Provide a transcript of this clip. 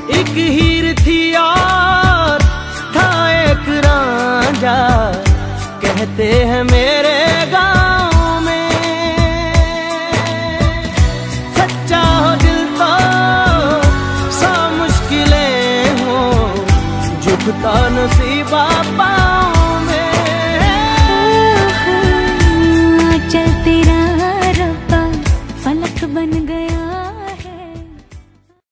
एक हीर थी और था एक रांझा, कहते हैं मेरे गाँव में। सच्चा हो दिल तो सौ मुश्किलें हो, झुकता नसीबा।